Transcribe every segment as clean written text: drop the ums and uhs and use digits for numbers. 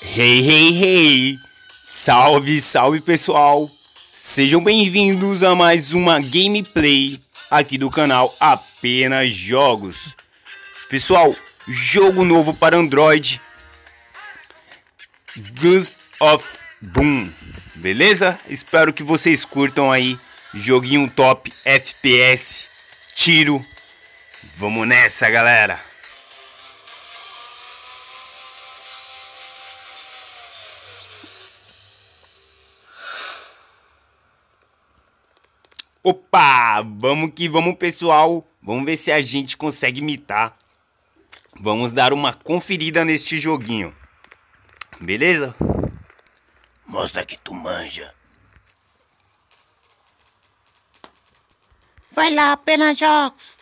Hey, hey, hey! Salve, salve pessoal! Sejam bem-vindos a mais uma gameplay aqui do canal Apenas Jogos. Pessoal, jogo novo para Android, Guns of Boom, beleza? Espero que vocês curtam aí, joguinho top, FPS, tiro. Vamos nessa, galera! Opa, vamos que vamos, pessoal. Vamos ver se a gente consegue imitar. Vamos dar uma conferida neste joguinho. Beleza? Mostra que tu manja. Vai lá, Apenas Jogos.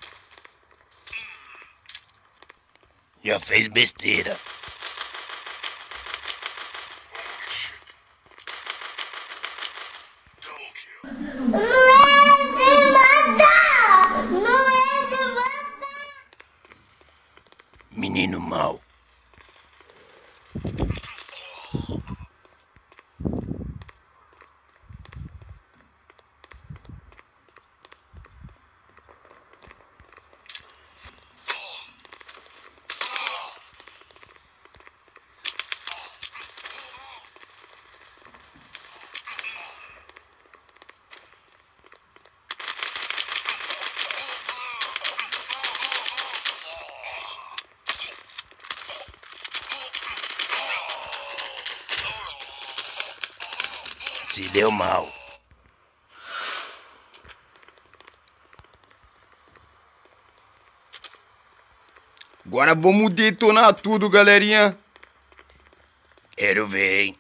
Já fez besteira. Não é de matar! Não é de matar! Menino mau. Se deu mal. Agora vamos detonar tudo, galerinha. Quero ver, hein?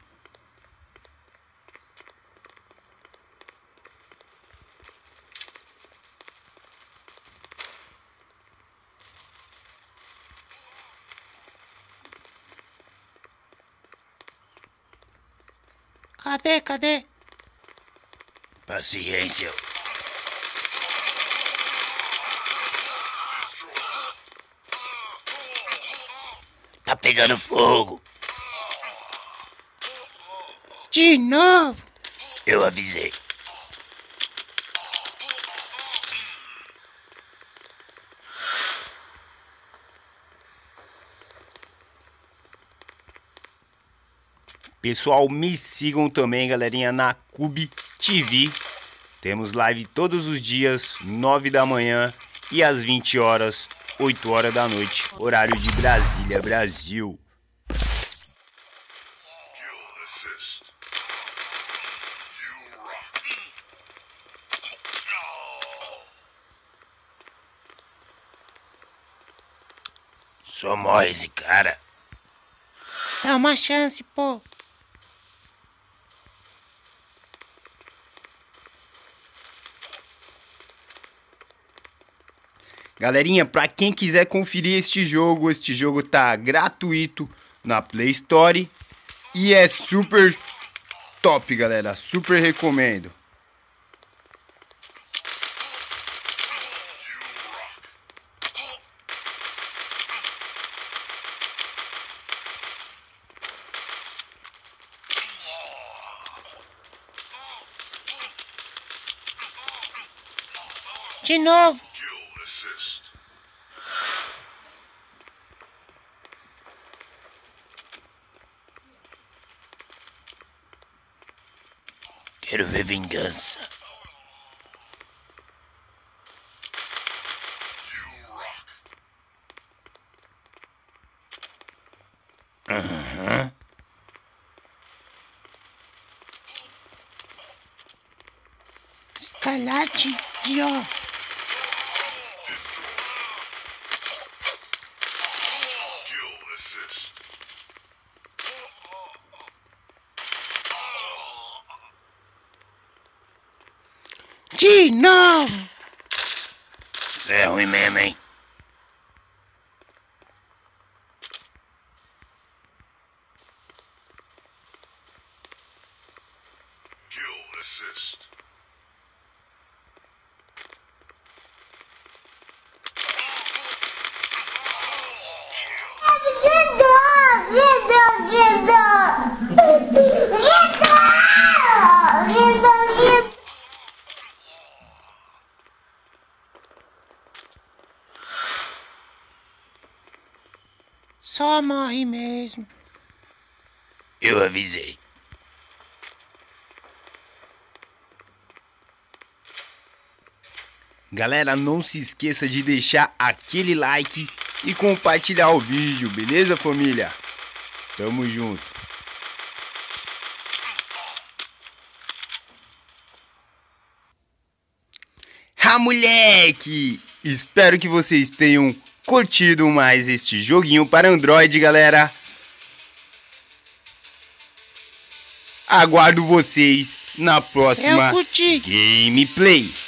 Cadê? Paciência. Tá pegando fogo. De novo. Eu avisei. Pessoal, me sigam também, galerinha, na Cube TV. Temos live todos os dias, 9 da manhã e às 20 horas, 8 horas da noite, horário de Brasília, Brasil. Só morre esse cara. Dá uma chance, pô. Galerinha, pra quem quiser conferir este jogo tá gratuito na Play Store e é super top, galera, super recomendo. De novo. Quero ver vingança. Aham. Escalate de ó. De novo. Isso é ruim mesmo, hein? Kill assist. Que dó! Só morre mesmo. Eu avisei. Galera, não se esqueça de deixar aquele like e compartilhar o vídeo, beleza, família? Tamo junto. Ah, moleque! Espero que vocês tenham curtido mais este joguinho para Android, galera. Aguardo vocês na próxima Eu curti. gameplay.